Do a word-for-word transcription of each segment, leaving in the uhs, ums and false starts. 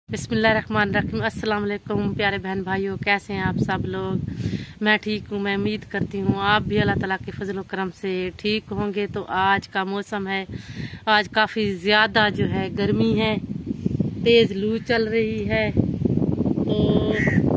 बिस्मिल्लाहिर्रहमानिर्रहीम। अस्सलाम वालेकुम प्यारे बहन भाइयों, कैसे हैं आप सब लोग। मैं ठीक हूँ। मैं उम्मीद करती हूँ आप भी अल्लाह ताला के फजल करम से ठीक होंगे। तो आज का मौसम है, आज काफ़ी ज़्यादा जो है गर्मी है, तेज़ लू चल रही है। तो,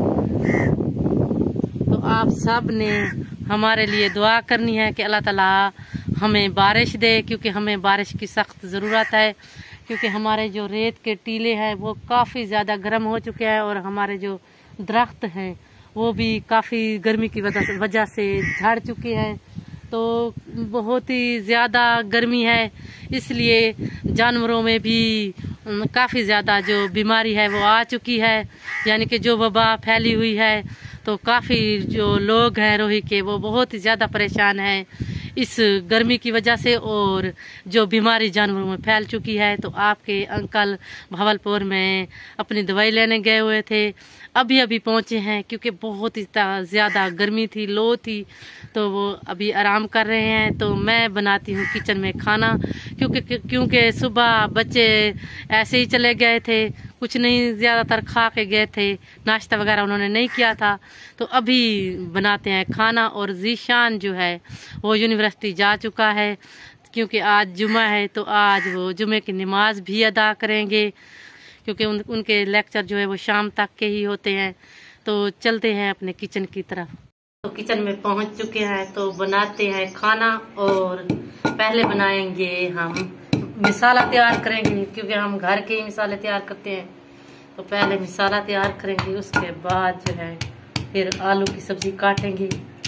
तो आप सब ने हमारे लिए दुआ करनी है कि अल्लाह ताला हमें बारिश दे, क्योंकि हमें बारिश की सख्त ज़रूरत है। क्योंकि हमारे जो रेत के टीले हैं वो काफ़ी ज़्यादा गर्म हो चुके हैं और हमारे जो दरख्त हैं वो भी काफ़ी गर्मी की वजह वजह से झड़ चुके हैं। तो बहुत ही ज़्यादा गर्मी है, इसलिए जानवरों में भी काफ़ी ज़्यादा जो बीमारी है वो आ चुकी है, यानी कि जो वबा फैली हुई है। तो काफ़ी जो लोग हैं रोही के वो बहुत ही ज़्यादा परेशान हैं इस गर्मी की वजह से, और जो बीमारी जानवरों में फैल चुकी है। तो आपके अंकल भावलपुर में अपनी दवाई लेने गए हुए थे, अभी अभी पहुंचे हैं, क्योंकि बहुत ही ज़्यादा गर्मी थी, लो थी। तो वो अभी आराम कर रहे हैं। तो मैं बनाती हूँ किचन में खाना, क्योंकि क्योंकि सुबह बच्चे ऐसे ही चले गए थे, कुछ नहीं, ज़्यादातर खा के गए थे, नाश्ता वगैरह उन्होंने नहीं किया था। तो अभी बनाते हैं खाना। और जीशान जो है वो यूनिवर्सिटी जा चुका है, क्योंकि आज जुमा है। तो आज वो जुमे की नमाज भी अदा करेंगे, क्योंकि उन, उनके लेक्चर जो है वो शाम तक के ही होते हैं। तो चलते हैं अपने किचन की तरफ। तो किचन में पहुंच चुके हैं, तो बनाते हैं खाना। और पहले बनाएंगे हम मसाला तैयार करेंगे, क्योंकि हम घर के ही मसाले तैयार करते हैं। तो पहले मसाला तैयार करेंगे, उसके बाद जो है फिर आलू की सब्जी काटेंगे।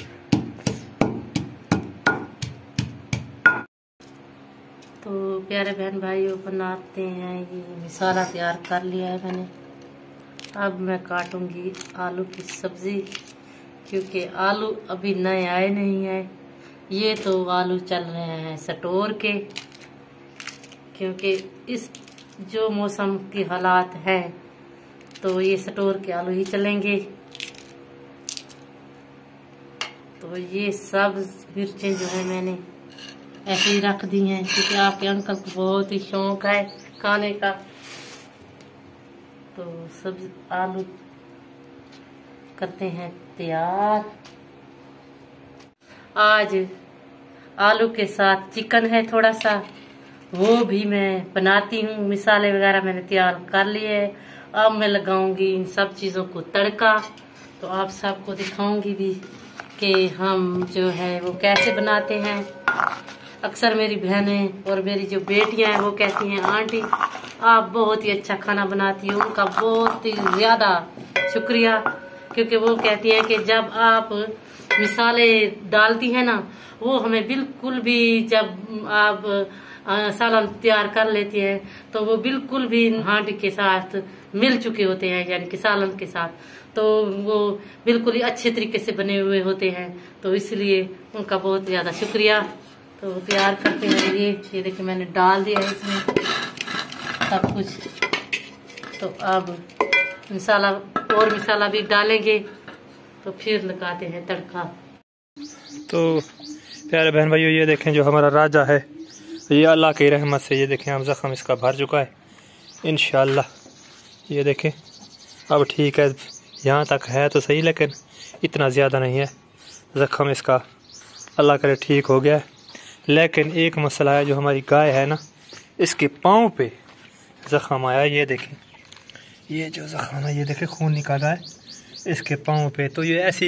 तो प्यारे बहन भाइयों, बनाते हैं, ये मसाला तैयार कर लिया है मैंने। अब मैं काटूंगी आलू की सब्जी, क्योंकि आलू अभी नए आए नहीं है। ये तो आलू चल रहे हैं स्टोर के, क्योंकि इस जो मौसम की हालात है तो ये स्टोर के आलू ही चलेंगे। तो ये सब मिर्चें जो है मैंने ऐसे ही रख दी हैं, क्योंकि आपके अंकल को बहुत ही शौक है खाने का। तो सब आलू करते हैं तैयार। आज आलू के साथ चिकन है थोड़ा सा, वो भी मैं बनाती हूँ। मसाले वगैरह मैंने तैयार कर लिए। अब मैं लगाऊंगी इन सब चीज़ों को तड़का। तो आप सबको दिखाऊंगी भी कि हम जो है वो कैसे बनाते हैं। अक्सर मेरी बहनें और मेरी जो बेटियां हैं वो कहती हैं, आंटी आप बहुत ही अच्छा खाना बनाती हो। उनका बहुत ही ज़्यादा शुक्रिया, क्योंकि वो कहती हैं कि जब आप मसाले डालती हैं ना, वो हमें बिल्कुल भी, जब आप सालन तैयार कर लेती हैं तो वो बिल्कुल भी हांडी के साथ मिल चुके होते हैं, यानी कि सालन के साथ। तो वो बिल्कुल ही अच्छे तरीके से बने हुए होते हैं। तो इसलिए उनका बहुत ज़्यादा शुक्रिया। तो तैयार करते हैं ये ये देखिए मैंने डाल दिया है इसमें सब कुछ। तो अब मसाला और मसाला भी डालेंगे, तो फिर लगाते हैं तड़का। तो प्यारे बहन भाइयों, ये देखें जो हमारा राजा है, ये अल्लाह की रहमत से ये देखें हम ज़ख्म इसका भर चुका है इंशाअल्लाह। ये देखें अब ठीक है, यहाँ तक है तो सही, लेकिन इतना ज़्यादा नहीं है। ज़ख्म इसका अल्लाह करे ठीक हो गया है। लेकिन एक मसला है, जो हमारी गाय है ना, इसके पाँव पे ज़ख्म आया। ये देखें, ये जो ज़ख्म है, ये देखें खून निकल रहा है इसके पाँव पे। तो ये ऐसी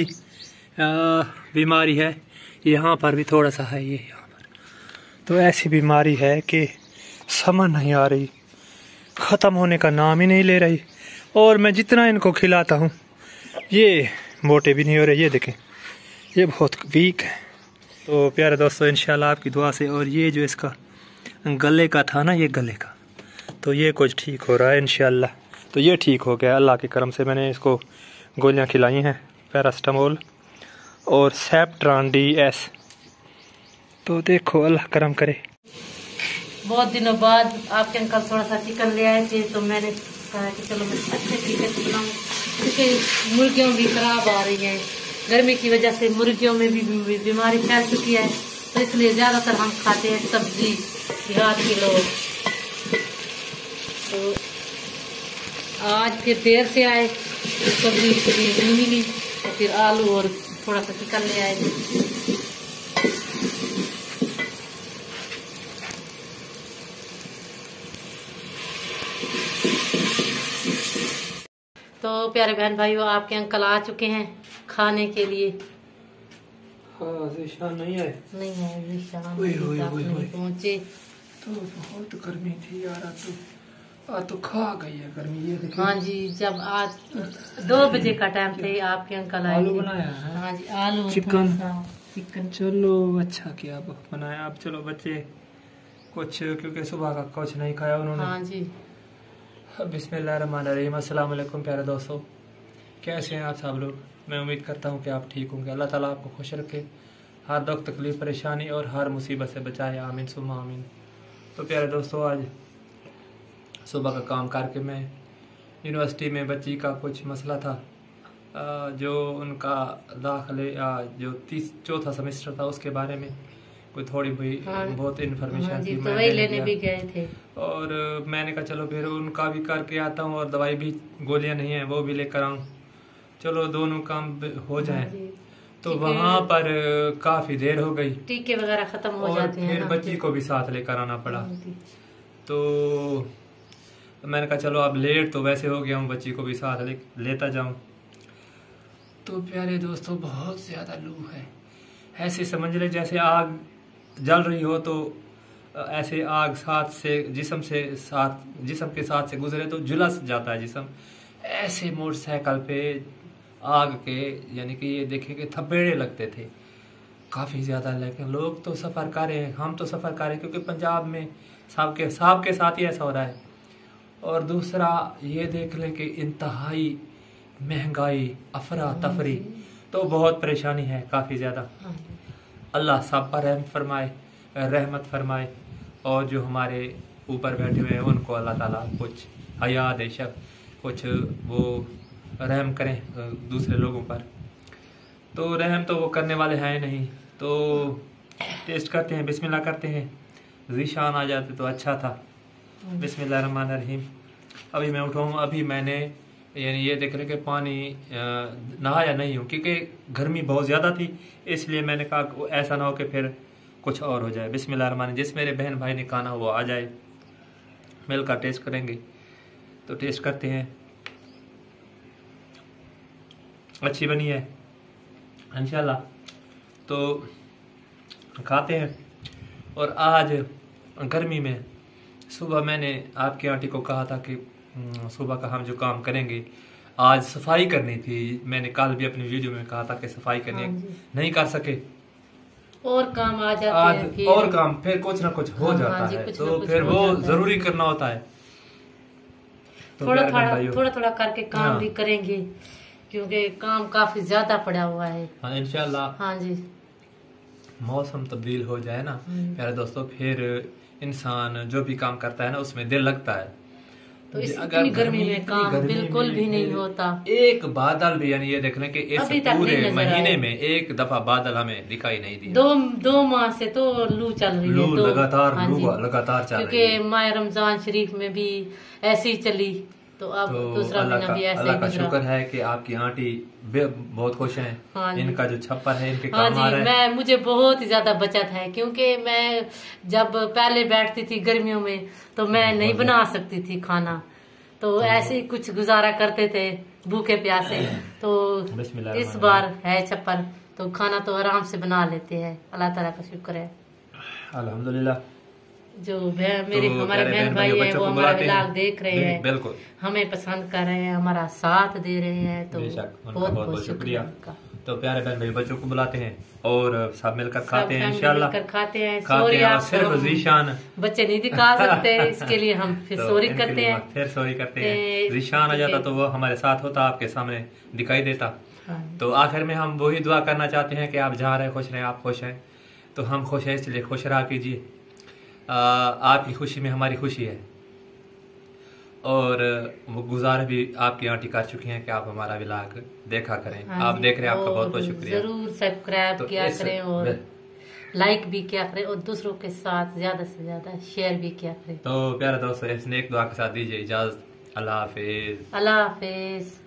बीमारी है, यहाँ पर भी थोड़ा सा है, ये यहाँ पर। तो ऐसी बीमारी है कि समझ नहीं आ रही, ख़त्म होने का नाम ही नहीं ले रही। और मैं जितना इनको खिलाता हूँ ये मोटे भी नहीं हो रहे। ये देखें, ये बहुत वीक है। तो प्यारे दोस्तों, इंशाल्लाह आपकी दुआ से, और ये जो इसका गले का था ना, ये गले का, तो ये कुछ ठीक हो रहा है इंशाल्लाह। तो ये ठीक हो गया अल्लाह के करम से। मैंने इसको गोलियां खिलाई हैं, पैरास्टामोल और सेप्ट्रान डी एस। तो देखो अल्लाह करम करे। बहुत दिनों बाद आपके अंकल थोड़ा सा चिकन ले आए थे, तो मैंने कहा कि चलो मैं अच्छे तरीके से बनाऊँ, क्योंकि मुर्गियाँ भी खराब आ रही हैं। गर्मी की वजह से मुर्गियों में भी बीमारी फैल चुकी है। तो इसलिए ज़्यादातर हम खाते हैं सब्जी, देहात के लोग। तो आज फिर देर से आए, सब्जी सब्जी नहीं मिली, तो फिर आलू और थोड़ा सा चिकन ले आए। तो प्यारे बहन भाइयों, आपके अंकल आ चुके हैं खाने के लिए। हाँ, ज़ीशान नहीं आए? नहीं है ज़ीशान, पहुंचे। तो बहुत गर्मी थी यार, तो आज तो खा गई है गर्मी, ये देखिए। हाँ जी, जब आज दो बजे का टाइम थे आपके अंकल आए। आलू बनाया है? हाँ जी, आलू चिकन चिकन। चलो अच्छा किया बनाया। अब चलो बच्चे कुछ, क्योंकि सुबह का कुछ नहीं खाया उन्होंने। हाँ जी। बिस्मिल्लाहिर्रहमानिर्रहीम। अस्सलाम वालेकुम प्यारे दोस्तों, कैसे हैं आप सब लोग? मैं उम्मीद करता हूँ कि आप ठीक होंगे। अल्लाह ताला आपको खुश रखे, हर दुख तकलीफ परेशानी और हर मुसीबत से बचाए, आमीन सुम्मा आमीन। तो प्यारे दोस्तों, आज सुबह का काम करके मैं यूनिवर्सिटी में बच्ची का कुछ मसला था, जो उनका दाखिले जो तीस चौथा सेमेस्टर था उसके बारे में कोई थोड़ी भी हाँ, बहुत इन्फॉर्मेशन हाँ थी। तो मैं वही लेने भी गए थे और मैंने कहा चलो फिर उनका भी करके आता हूँ, और दवाई भी, गोलियां नहीं है वो भी लेकर आऊँ, चलो दोनों काम हो जाए। तो वहाँ पर काफी देर हो गई, टीके वगैरह खत्म हो जाते हैं, फिर बच्ची को भी साथ लेकर आना पड़ा। तो मैंने कहा चलो अब लेट तो वैसे हो गया हूँ, बच्ची को भी साथ ले, लेता जाऊं। तो प्यारे दोस्तों, बहुत ज्यादा लू है, ऐसे समझ ले जैसे आग जल रही हो, तो ऐसे आग साथ से जिस्म से साथ जिस्म के साथ से गुजरे तो झुलस जाता है जिस्म। ऐसे मोटरसाइकिल पे आग के, यानी कि ये देखे कि थपेड़े लगते थे काफी ज्यादा। लेकिन लोग तो सफर कर रहे हैं, हम तो सफर कर रहे हैं, क्योंकि पंजाब में साहब के साहब के साथ ही ऐसा हो रहा है। और दूसरा ये देख लें कि इंतहाई महंगाई, अफरा तफरी, तो बहुत परेशानी है काफी ज्यादा। अल्लाह सब पर रहम फरमाए, रहमत फरमाए, और जो हमारे ऊपर बैठे हुए हैं उनको अल्लाह ताला कुछ हया दे, शक कुछ वो रहम करें दूसरे लोगों पर। तो रहम तो वो करने वाले हैं नहीं। तो टेस्ट करते हैं, बिस्मिल्लाह करते हैं। ज़ीशान आ जाते तो अच्छा था। बिस्मिल्लाहिर्रहमानिर्रहीम। अभी मैं उठाऊँ, अभी मैंने यानी ये देख रहे कि पानी नहाया नहीं हूँ, क्योंकि गर्मी बहुत ज़्यादा थी, इसलिए मैंने कहा ऐसा ना हो कि फिर कुछ और हो जाए। बिस्मिल्लाहिर्रहमानिर्रहीम। जिस मेरे बहन भाई ने खाना वो आ जाए, मिलकर टेस्ट करेंगे। तो टेस्ट करते हैं, अच्छी बनी है इंशाल्लाह, तो खाते हैं। और आज गर्मी में सुबह मैंने आपकी आंटी को कहा था कि सुबह का हम जो काम करेंगे, आज सफाई करनी थी। मैंने कल भी अपनी वीडियो में कहा था कि सफाई करनी, नहीं कर सके, और काम आ जाते आज हैं फिर। और काम फिर कुछ ना कुछ हो हाँ, जाता हाँ जी, है, कुछ तो कुछ फिर हो वो जाता जरूरी करना होता है। तो थोड़ा प्यारे थोड़ा भाइयों, थोड़ा थोड़ा करके काम हाँ। भी करेंगे, क्योंकि काम काफी ज्यादा पड़ा हुआ है। हाँ इंशाल्लाह। हाँ जी, मौसम तब्दील हो जाए ना प्यारे दोस्तों, फिर इंसान जो भी काम करता है ना उसमें दिल लगता है। तो इस इतनी गर्मी में काम बिल्कुल भी नहीं होता। एक बादल भी, यानी ये देख लें कि इस अभी तक पूरे नहीं नजर महीने आया। में एक दफा बादल हमें दिखाई नहीं दिया। दो दो माह से तो लू चल रही है, लू दो- लगातार हाँ लू जी। लगातार चल रही क्योंकि है। माह रमजान शरीफ में भी ऐसी ही चली, तो अब तो दूसरा अल्लाह महीना का भी ऐसा अल्लाह ही का गुजरा। शुक्र है कि आपकी आंटी बे- बहुत खुश हैं। हाँ जी। इनका जो छप्पर है इनके हाँ काम आ जी, रहा है। मैं मुझे बहुत ही ज्यादा बचत है, क्योंकि मैं जब पहले बैठती थी गर्मियों में तो मैं नहीं बना सकती थी खाना, तो ऐसे ही कुछ गुजारा करते थे भूखे प्यासे। तो इस बार है छप्पर, तो खाना तो आराम से बना लेते हैं, अल्लाह ताला का शुक्र है। अल्हम्दुलिल्लाह। जो मेरे तो हमारे प्यारे बहन बहन भाई भाइयों, हैं बच्चों वो को हमारा बुलाते व्लॉग हैं। देख रहे हैं, बिल्कुल, हमें पसंद कर रहे हैं, हमारा साथ दे रहे हैं, तो बेशक उनका बहुत बहुत बहुत शुक्रिया। तो प्यारे बहन भाई, बच्चों को बुलाते हैं और सब मिलकर खाते हैं इंशाल्लाह। मिलकर खाते हैं। खाते सॉरी हैं, और आपको सिर्फ हम ज़ीशान बच्चे नहीं दिखा सकते, इसके लिए हम फिर तो सॉरी इनके करते लिए हैं। फिर सॉरी करते ते- हैं। ज़ीशान आ जाता तो वो हमारे साथ होता, आपके सामने दिखाई देता। हाँ। तो आखिर में हम वही दुआ करना चाहते हैं कि आप जहाँ रहे खुश रहें, आप खुश हैं तो हम खुश हैं, इसलिए खुश रहा कीजिए। आपकी खुशी में हमारी खुशी है। और वो गुजार भी आपकी आंटी कर चुकी हैं कि आप हमारा व्लॉग देखा करें। हाँ आप जी, देख रहे हैं, आपका और बहुत बहुत शुक्रिया। जरूर सब्सक्राइब तो किया इस- करें और लाइक भी किया करें, और दूसरों के साथ ज्यादा से ज्यादा शेयर भी किया करें। तो प्यारे दोस्तों, इस नेक दुआ के साथ दीजिए इजाजत। अल्लाह हाफिज। अल्लाह हाफिज।